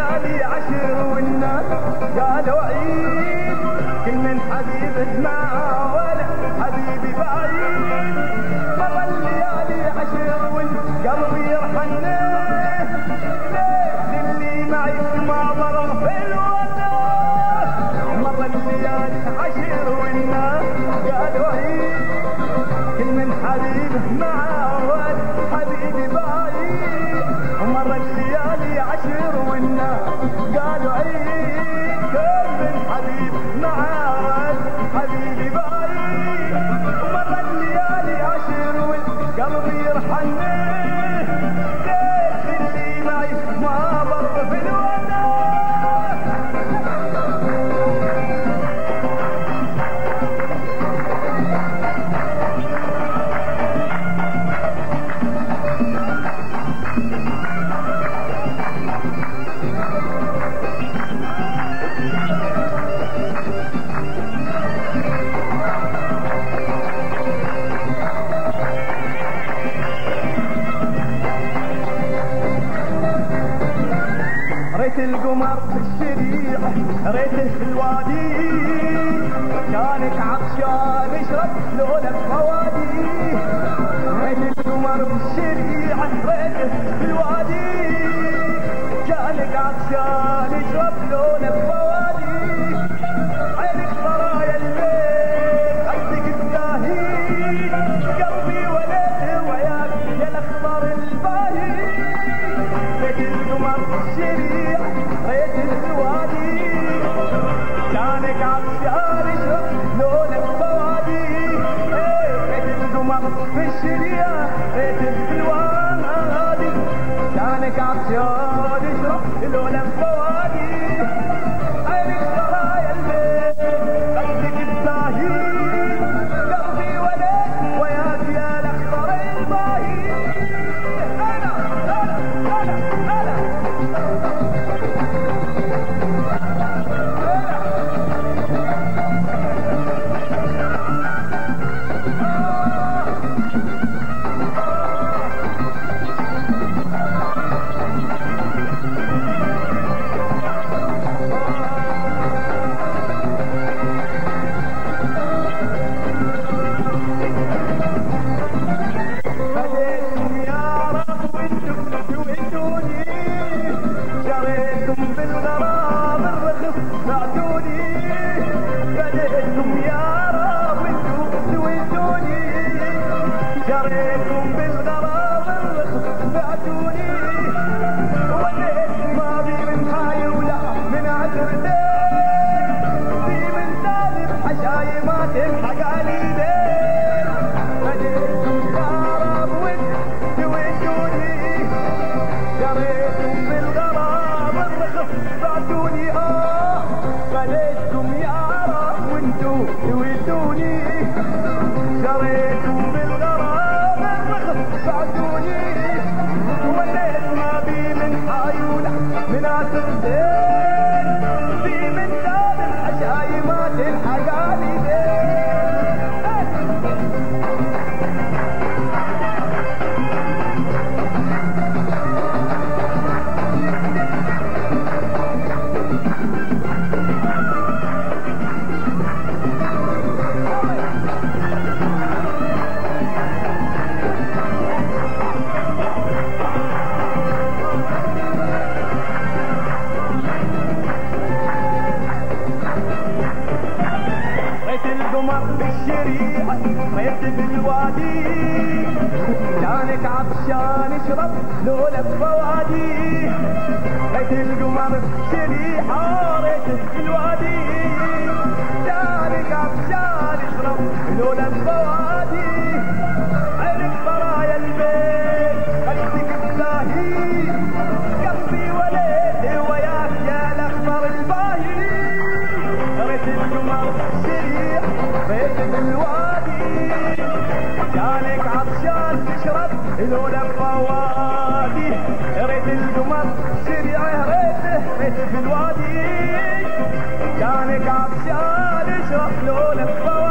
الليالي عشر والناس قالوا عيد، كل من حبيب معاه ولا حبيبي بعيد. مر الليالي عشر والقلب يرحن ليه اللي معي ما ضرب في الوفا. مر الليالي عشر والناس قالوا عيد، كل من حبيب معاه ولا حبيبي بعيد. مر الليالي عشر والناس قالوا عيد، كل من حبيب معاه حبيبي بعيد. مر الليالي عشر والقلب يرحن ليه اللي معي ما ضر في الوفا. ريت القمر في الشريع ريته في الوادي، كانك عطشان اشرب لولا الفوادي. ريت القمر في الشريع ريته في الوادي، كانك عطشان اشرب لولا الفوادي. عينك سرايا البيت قصدك الزاهي، قلبي وليته وياك يا الاخضر الباهي. ريت القمر في الشريع ريت الوادي، كانك عطشان اشرب لولا الفوادي. ريت القمر في الشريع ريت الوادي، كانك عطشان اشرب لولا الفوادي. عينك سرايا البيت قصدك الزاهي، قلبي وليت وياك يا الاخضر الباهي. هلا هلا هلا هلا فديتم يا رب وانتم توعدوني، شريتم بالغرام الرخص بعتوني. فديتم يا رب وانتم توعدوني، شريتم بالغرام الرخص بعتوني. وليت ما بي من هاي ولا من عشرتين، في من سالب حشايمات الحقاليدين. فديتم يا رب وانتم توعدوني، شريتم بالغرام الرخص بعتوني. فديتم يا رب وانتم توعدوني، شريتم بالغرام الرخص بعتوني. وليت ما بي من حايولة من عسردين، في من سالب حشايمات الحقاليدين. ريت القمر بالشريعة ريت بالوادي، كانك عطشان اشرب لولا الفوادي. ريت القمر بالشريعة ريت بالوادي، كانك عطشان اشرب لولا الفوادي. عينك سرايا البيت قصدك الزاهي، قلبي وليت وياك يا الاخضر الباهي. ريت القمر بالشريع ريت بالوادي، كانك عطشان تشرب لولا الفوادي. ريت القمر بالشريع ريت بالوادي، كانك عطشان تشرب لولا الفوادي.